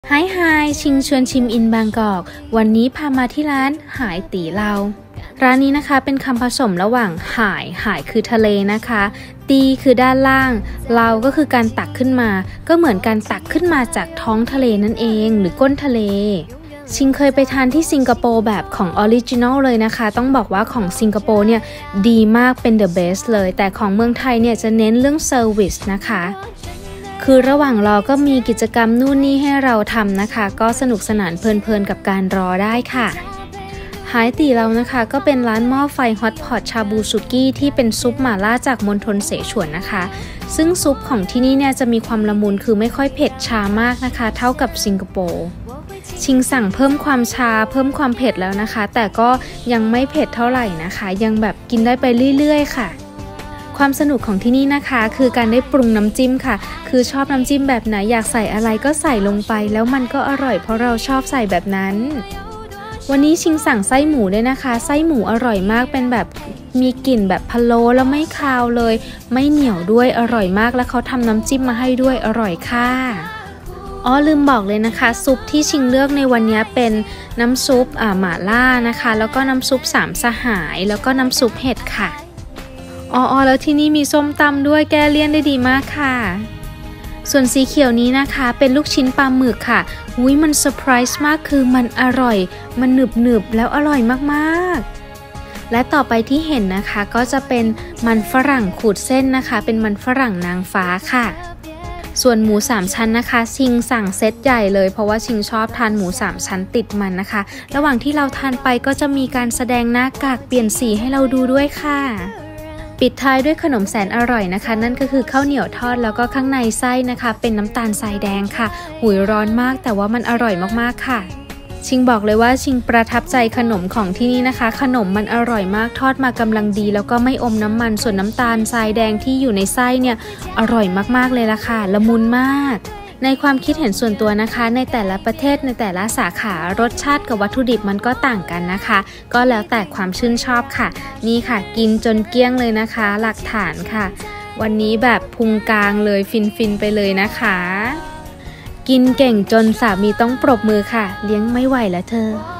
ไฮชิงชวนชิมอินบางกอกวันนี้พามาที่ร้านหายตีเราร้านนี้นะคะเป็นคำผสมระหว่างหายคือทะเลนะคะตีคือด้านล่างเราก็คือการตักขึ้นมาก็เหมือนการตักขึ้นมาจากท้องทะเลนั่นเองหรือก้นทะเลชิงเคยไปทานที่สิงคโปร์แบบของออริจินอลเลยนะคะต้องบอกว่าของสิงคโปร์เนี่ยดีมากเป็น the best เลยแต่ของเมืองไทยเนี่ยจะเน้นเรื่อง service นะคะคือระหว่างรอก็มีกิจกรรมนู่นนี่ให้เราทำนะคะก็สนุกสนานเพลินๆกับการรอได้ค่ะหายตีเรานะคะก็เป็นร้านหม้อไฟฮอตพอตชาบูสุกี้ที่เป็นซุปหม่าล่าจากมณฑลเสฉวนนะคะซึ่งซุปของที่นี่เนี่ยจะมีความละมุนคือไม่ค่อยเผ็ดชามากนะคะเท่ากับสิงคโปร์ชิงสั่งเพิ่มความชาเพิ่มความเผ็ดแล้วนะคะแต่ก็ยังไม่เผ็ดเท่าไหร่นะคะยังแบบกินได้ไปเรื่อยๆค่ะความสนุกของที่นี่นะคะคือการได้ปรุงน้ำจิ้มค่ะคือชอบน้ำจิ้มแบบไหนอยากใส่อะไรก็ใส่ลงไปแล้วมันก็อร่อยเพราะเราชอบใส่แบบนั้นวันนี้ชิงสั่งไส้หมูด้วยนะคะไส้หมูอร่อยมากเป็นแบบมีกลิ่นแบบพะโล้แล้วไม่คาวเลยไม่เหนียวด้วยอร่อยมากแล้วเขาทำน้ำจิ้มมาให้ด้วยอร่อยค่ะลืมบอกเลยนะคะซุปที่ชิงเลือกในวันนี้เป็นน้ำซุปหม่าล่านะคะแล้วก็น้ำซุปสามสหายแล้วก็น้ำซุปเห็ดค่ะแล้วที่นี่มีส้มตำด้วยแก้เลี่ยนได้ดีมากค่ะส่วนสีเขียวนี้นะคะเป็นลูกชิ้นปลาหมึกค่ะมันเซอร์ไพรส์มากคือมันอร่อยมันหนึบแล้วอร่อยมากๆและต่อไปที่เห็นนะคะก็จะเป็นมันฝรั่งขูดเส้นนะคะเป็นมันฝรั่งนางฟ้าค่ะส่วนหมู3ชั้นนะคะชิงสั่งเซตใหญ่เลยเพราะว่าชิงชอบทานหมู3ชั้นติดมันนะคะระหว่างที่เราทานไปก็จะมีการแสดงหน้ากากเปลี่ยนสีให้เราดูด้วยค่ะปิดท้ายด้วยขนมแสนอร่อยนะคะนั่นก็คือข้าวเหนียวทอดแล้วก็ข้างในไส้นะคะเป็นน้ำตาลทรายแดงค่ะร้อนมากแต่ว่ามันอร่อยมากๆค่ะชิงบอกเลยว่าชิงประทับใจขนมของที่นี่นะคะขนมมันอร่อยมากทอดมากำลังดีแล้วก็ไม่อมน้ำมันส่วนน้ำตาลทรายแดงที่อยู่ในไส้เนี่ยอร่อยมากๆเลยล่ะค่ะละมุนมากในความคิดเห็นส่วนตัวนะคะในแต่ละประเทศในแต่ละสาขารสชาติกับวัตถุดิบมันก็ต่างกันนะคะก็แล้วแต่ความชื่นชอบค่ะนี่ค่ะกินจนเกลี้ยงเลยนะคะหลักฐานค่ะวันนี้แบบพุงกลางเลยฟินไปเลยนะคะกินเก่งจนสามีต้องปรบมือค่ะเลี้ยงไม่ไหวแล้วเธอ